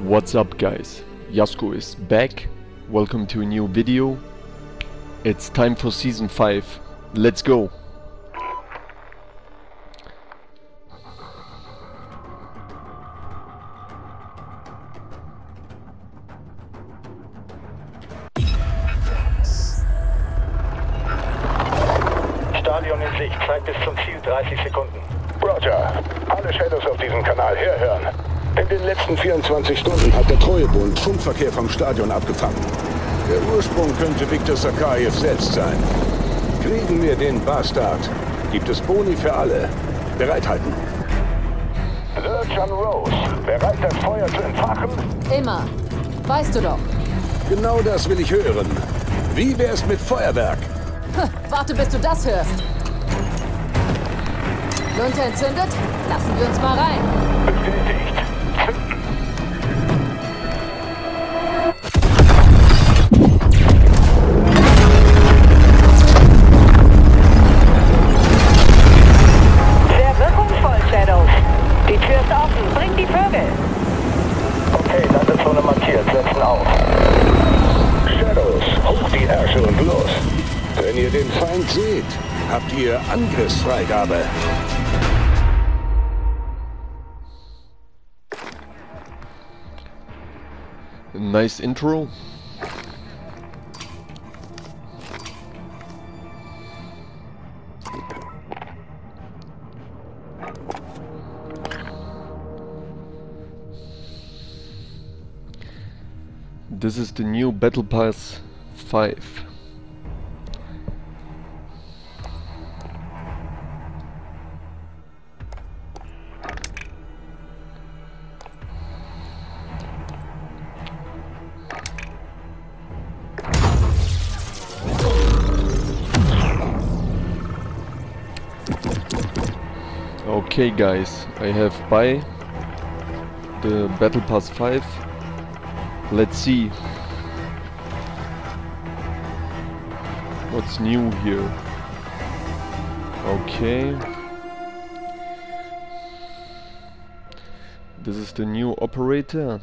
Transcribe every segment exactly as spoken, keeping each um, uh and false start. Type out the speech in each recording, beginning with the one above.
What's up guys, Jasko is back, welcome to a new video. It's time for season five, let's go! Stadion in Sicht, Zeit bis zum Ziel dreißig Sekunden. Roger, alle Shadows auf diesem Kanal herhören. In den letzten vierundzwanzig Stunden hat der Treuebund Funkverkehr vom Stadion abgefangen. Der Ursprung könnte Viktor Sakajew selbst sein. Kriegen wir den Bastard, gibt es Boni für alle. Bereithalten. Lurch an Rose, bereit das Feuer zu entfachen? Immer. Weißt du doch. Genau das will ich hören. Wie wär's mit Feuerwerk? Puh, warte, bis du das hörst. Lunte entzündet? Lassen wir uns mal rein. Bestätigt. Sehr wirkungsvoll, Shadows. Die Tür ist offen. Bring die Vögel. Okay, Landezone markiert, setzen auf. Shadows, hoch die Ärsche und los. Wenn ihr den Feind seht, habt ihr Angriffsfreigabe. Nice intro. This is the new Battle Pass five. Okay guys, I have buy the Battle Pass five. Let's see what's new here. Okay, this is the new operator.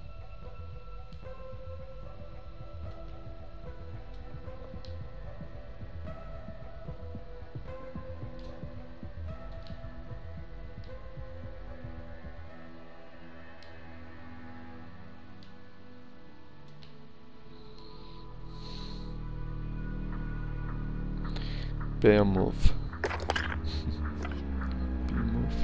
Bear move. B move.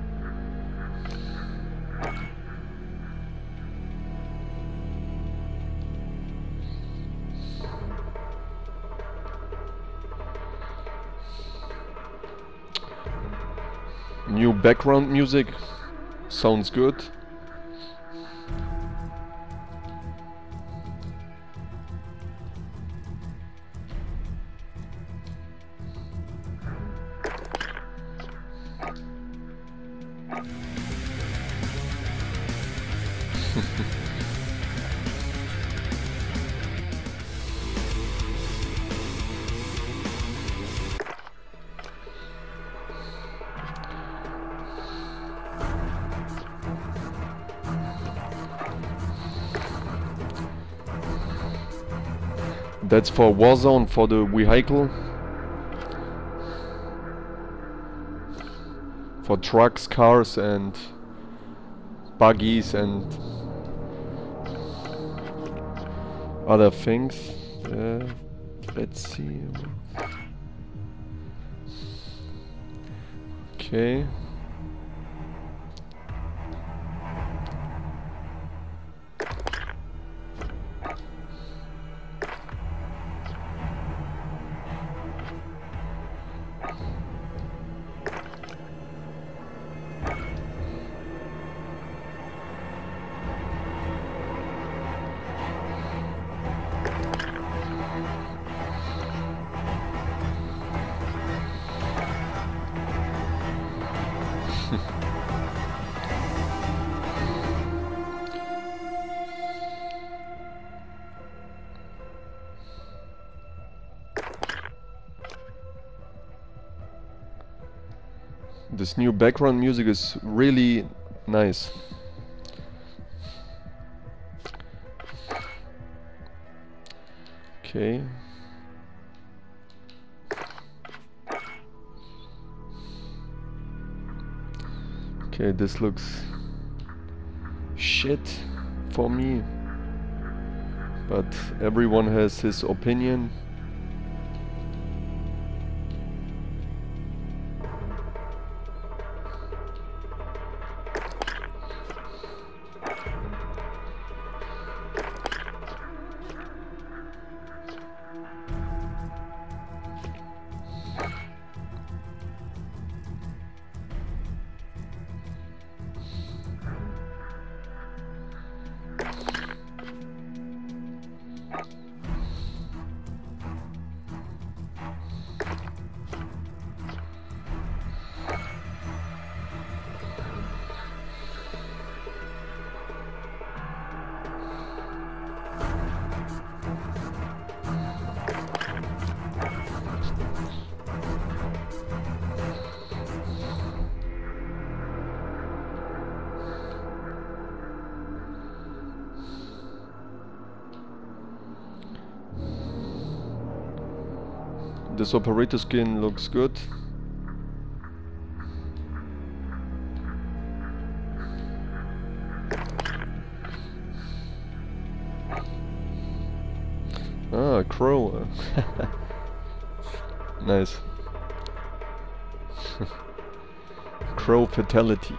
New background music sounds good. That's for Warzone, for the vehicle. For trucks, cars and buggies and other things. Uh, let's see. Okay. This new background music is really nice. Okay. Okay, this looks shit for me, but everyone has his opinion. This operator skin looks good. Ah, Crow. Nice. Crow fatality.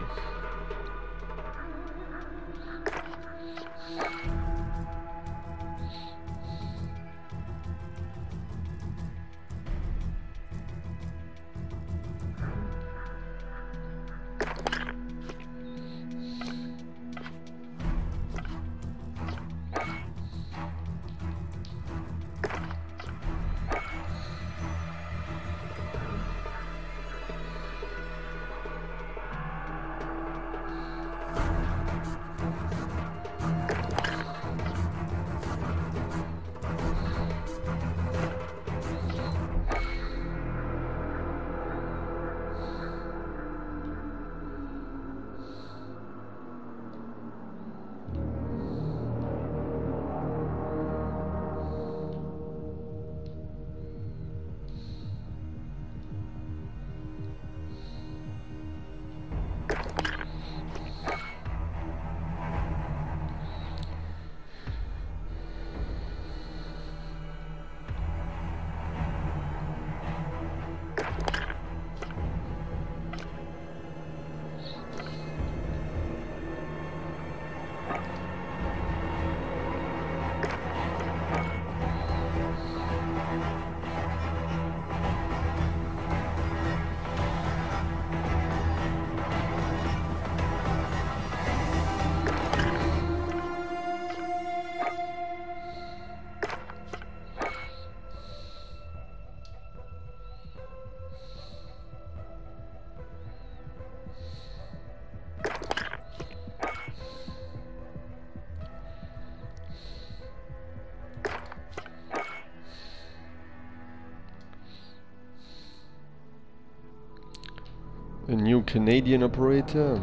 A new Canadian operator.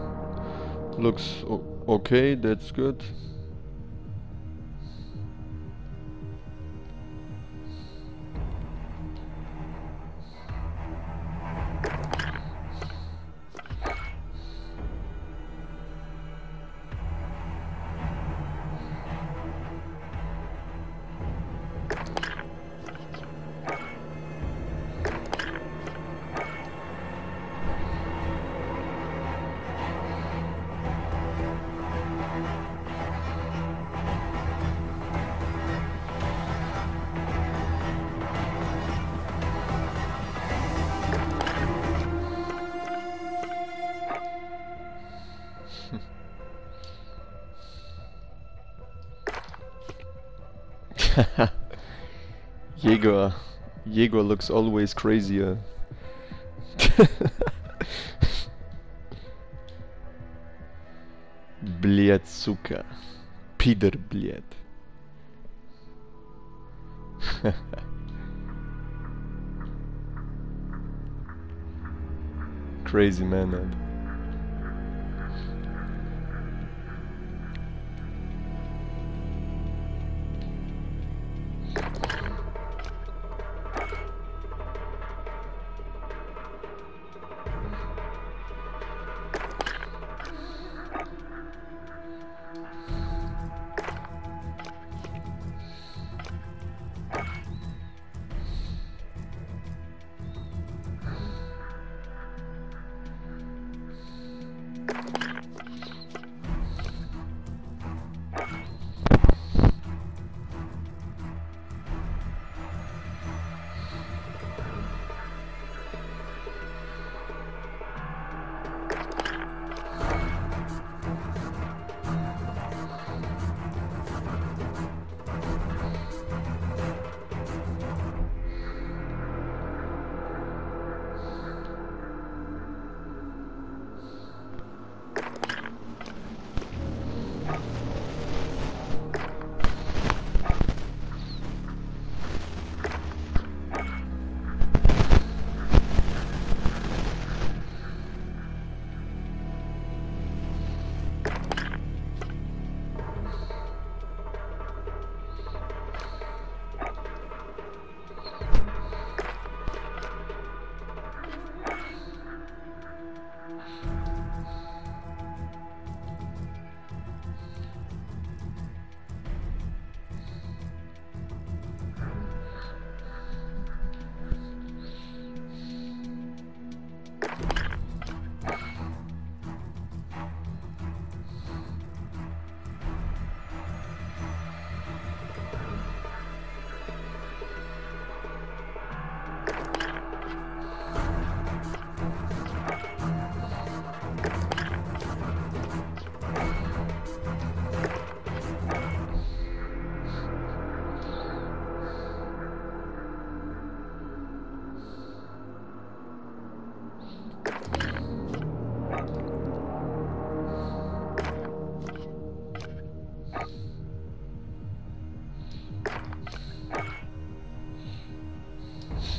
Looks o okay, that's good. Jaeger. Jaeger looks always crazier. Блядь, сука. Пидор, блядь. Crazy man, that.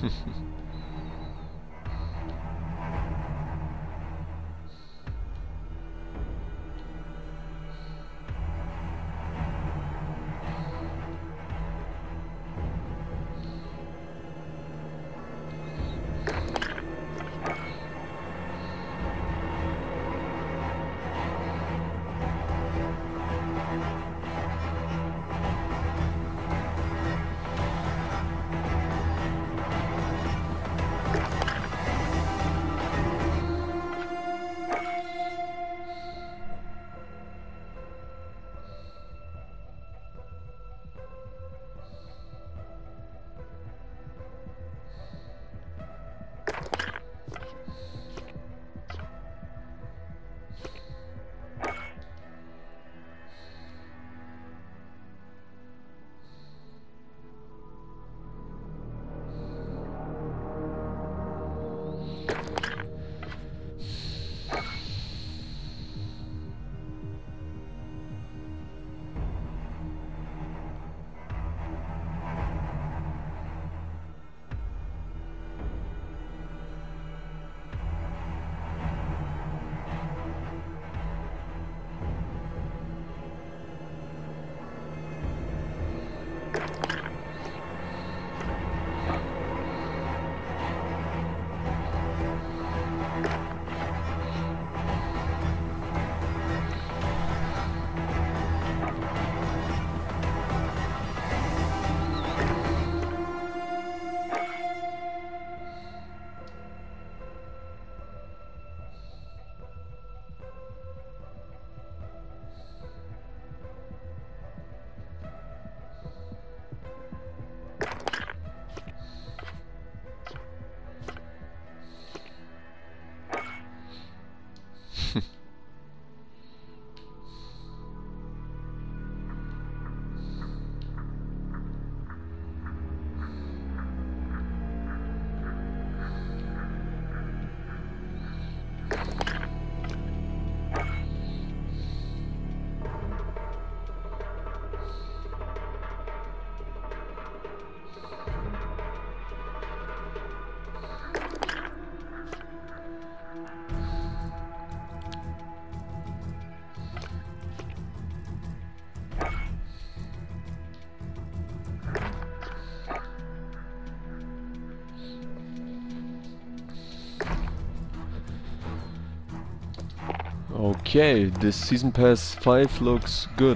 Okay, this Season Pass five looks good.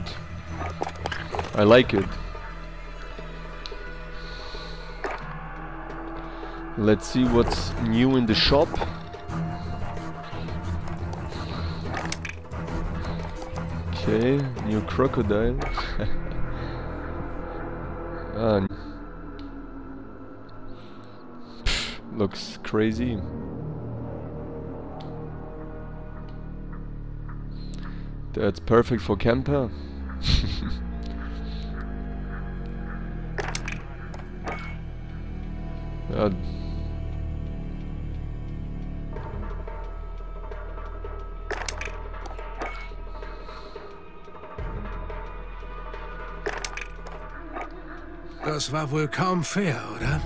I like it. Let's see what's new in the shop. Okay, new crocodile. ah, pff, looks crazy. That's perfect for camper. uh, Das war wohl kaum fair, oder?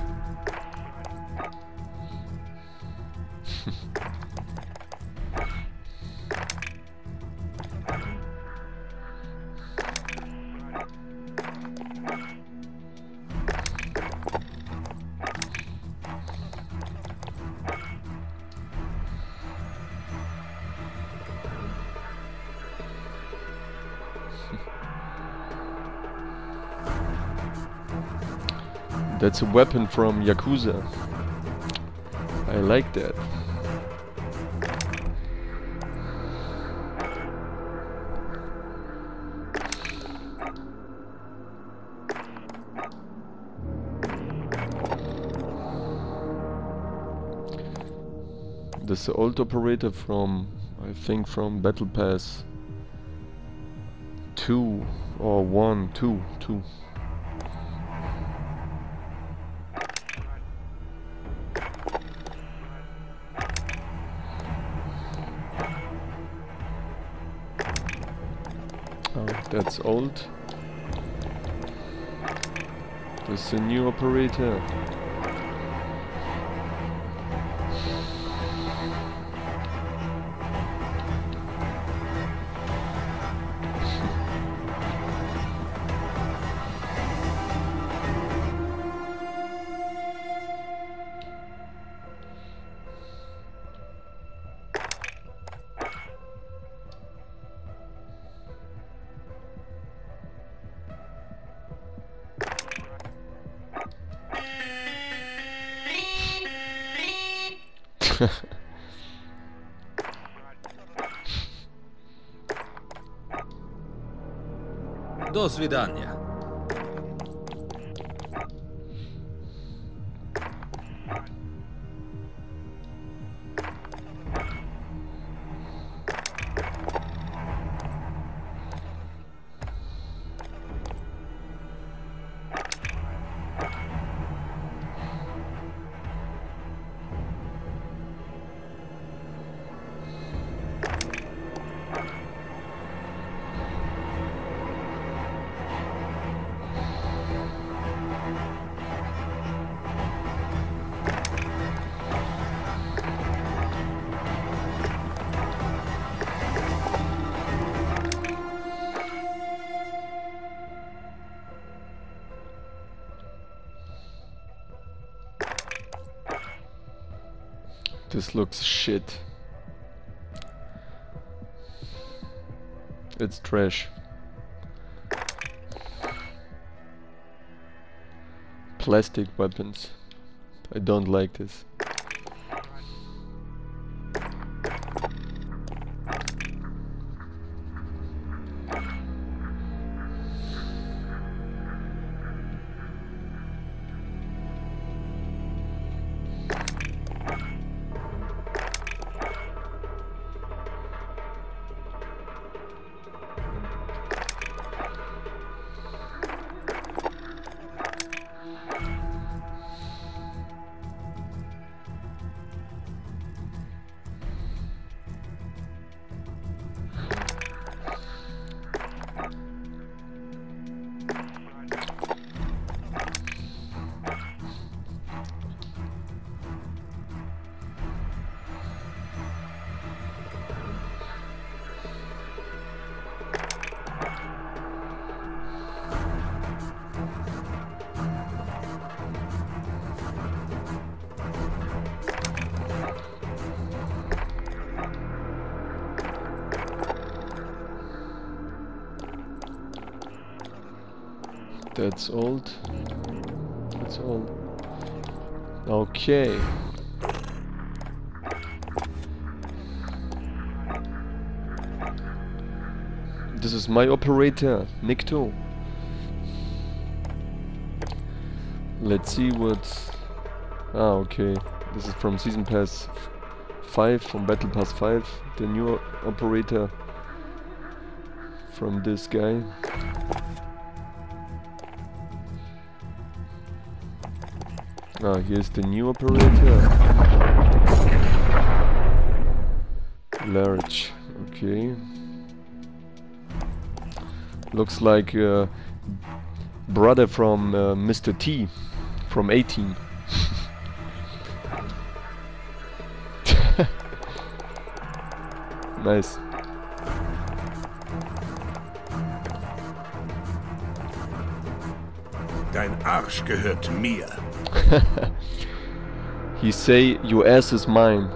That's a weapon from Yakuza. I like that. That's the old operator from, I think, from Battle Pass two or one, two, two. Oh, that's old. This is a new operator. До свидания. This looks shit. It's trash. Plastic weapons. I don't like this. That's old. That's old. Okay. This is my operator, Nikto. Let's see what... Ah, okay. This is from Season Pass five, from Battle Pass five. The new operator from this guy. Ah, here's the new operator. Large, okay. Looks like uh, brother from uh, Mister T from eighteen. Nice. Dein Arsch gehört mir. He say your ass is mine.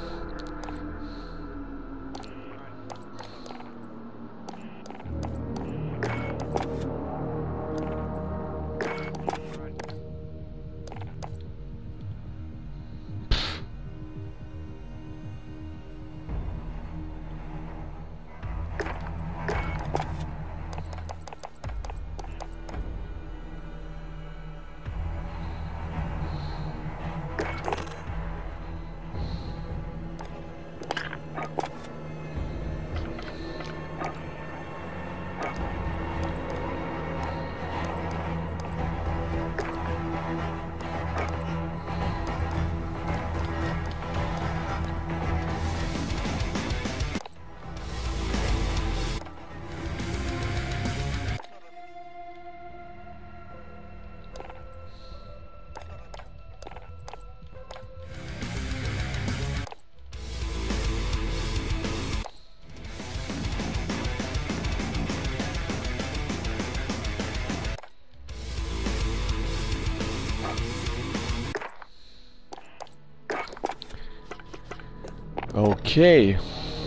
Okay.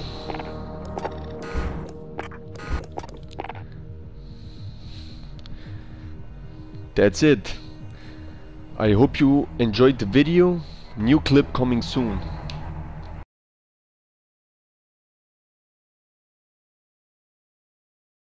That's it. I hope you enjoyed the video. New clip coming soon.